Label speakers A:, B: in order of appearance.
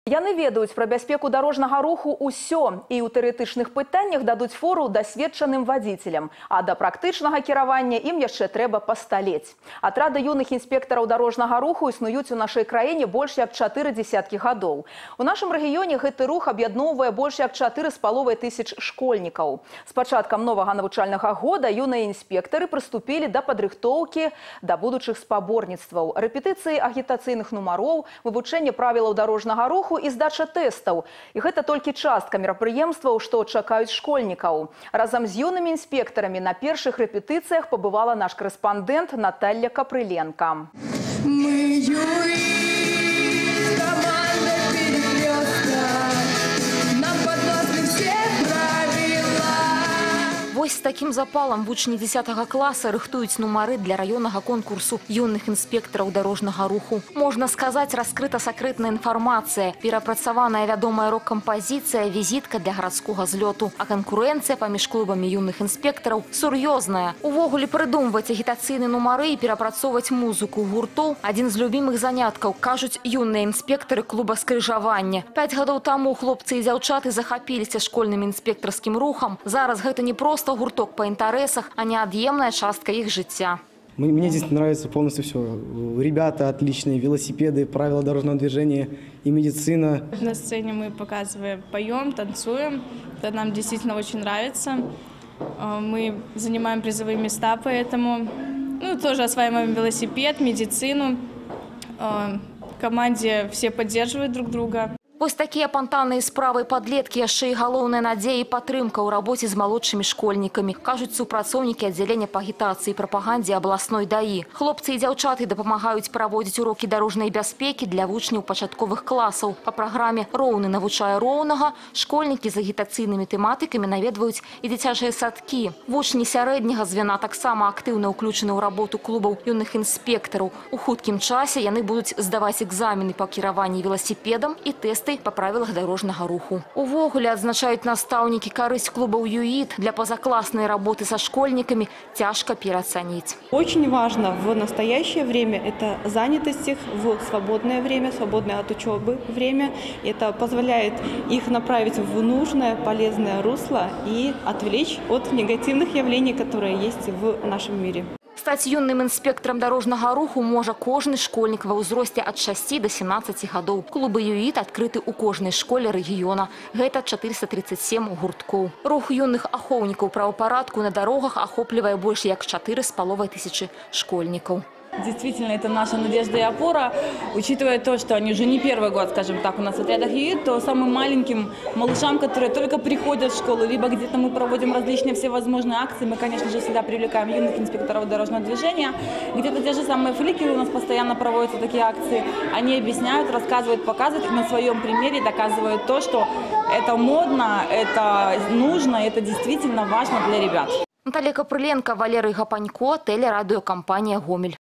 A: Яны ведаюць пра бяспеку дарожнага руху ўсё і ў тэарэтычных пытаннях дадуць фору дасведчаным вадзіцелям, а да практычнага кіравання ім яшчэ трэба пасталець. Атрады юных інспектараў дарожнага руху існуюць у нашай краіне больш як 4 дзесяткі гадоў. У нашым рэгіёне гэты рух аб'ядноўвае больш як 4,5 тысяч школьнікаў. З пачаткам новага навучальнага года юныя інспектары прыступілі да падрыхтоўкі да будучых спаборніцтваў, рэпетыцыі агітацыйных нумароў, вывучэння правілаў дарожнага руху і здача тэстаў. І гэта толькі частка мерапрыемстваў, што чакаюць школьнікаў. Разам з юнымі інспектарамі на першых рэпетыцыях пабывала наш карэспандэнт Наталья Капрыленка.
B: Вось з такім запалам вучні 10 класа рыхтуюць нумары для раённага конкурсу юных інспектараў дарожнага руху. Можна сказаць, раскрыта сакрэтная інфармацыя, перапрацаваная вядомая рок-кампазіцыя, візітка для гарадскога злёту. А канкурэнцыя паміж клубамі юных інспектараў сур'ёзная. Увогуле прыдумваць агітацыйныя нумары і перапрацоўваць музыку гуртоў – адзін з любімых заняткаў, кажуць юныя інспектары клуба «Скрыжаванне». 5 гадоў таму хлопцы і дзяўчаты захапіліся школьным інспектарскім рухам. Зараз гэта не проста гурток по интересах, а неотъемная частка их життя.
C: Мне здесь нравится полностью все. Ребята отличные, велосипеды, правила дорожного движения и медицина.
D: На сцене мы показываем, поем, танцуем. Это нам действительно очень нравится. Мы занимаем призовые места, поэтому тоже осваиваем велосипед, медицину. В команде все поддерживают друг друга.
B: Вось такія пантанныя справы падлеткі яшчэ і галоўная надзея і падтрымка ў рабоце з малодшымі школьнікамі, кажуць супрацоўнікі аддзялення па агітацыі і прапагандзе абласной ДАІ. Хлопцы і дзяўчаты дапамагаюць праводзіць урокі дарожнай бяспекі для вучняў пачатковых класаў. Па праграме «Роўны навучае роўнага» школьнікі з агітацыйнымі тэматыкамі наведваюць і дзіцячыя садкі. Вучні сярэдняга звяна таксама актыўна ўключаны ў работу клубаў юных інспектараў. У хуткім часе яны будуць здаваць экзамены па кіраванні веласіпедам і тэсты по правилах дорожного руху. Увогуле, адзначаюць настаўнікі, карысць клубаў ЮИД для позаклассной работы со школьниками тяжко переоценить.
E: Очень важно в настоящее время это занятость их в свободное время, свободное от учебы время. Это позволяет их направить в нужное, полезное русло и отвлечь от негативных явлений, которые есть в нашем мире.
B: Стаць юным інспектарам дарожнага руху можа кожны школьнік ва ўзросце ад 6 до 17 гадоў. Клубы ЮИД адкрыты ў кожнай школе рэгіёна. Гэта 437 гурткоў. Рух юных ахоўнікаў правапарадку на дарогах ахоплівае больш як 4,5 тысячи школьнікаў.
F: Действительно, это наша надежда и опора, учитывая то, что они уже не первый год, скажем так, у нас в отрядах ЮИД, то самым маленьким малышам, которые только приходят в школу, либо где-то мы проводим различные всевозможные акции, мы, конечно же, всегда привлекаем юных инспекторов дорожного движения. Где-то те же самые флики, у нас постоянно проводятся такие акции, они объясняют, рассказывают, показывают, и на своем примере доказывают то, что это модно, это нужно, это действительно важно для ребят.
B: Наталья Капрыленко, Валерий Гапанько, телерадиокомпания «Гомель».